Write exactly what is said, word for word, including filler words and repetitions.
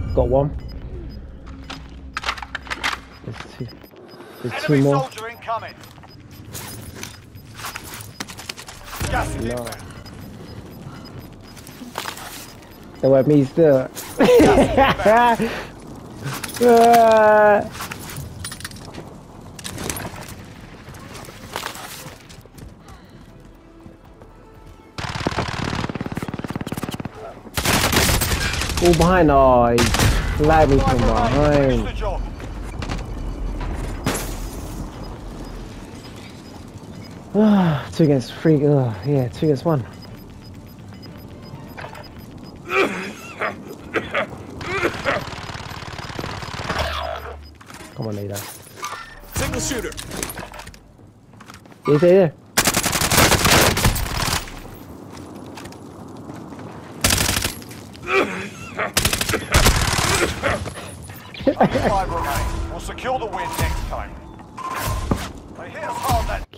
Got one. There's two. There's two Enemy more. soldier incoming. Gas is No. inbound. They want me still. Gas is inbound. Ah. All behind. Oh, he slapped me from Finish behind. the job. Ah, two against three. Oh, yeah, two against one. Come on, Nada. Single shooter. Yeah, yeah, yeah. Five remain. We'll secure the win next time. They hit us hard that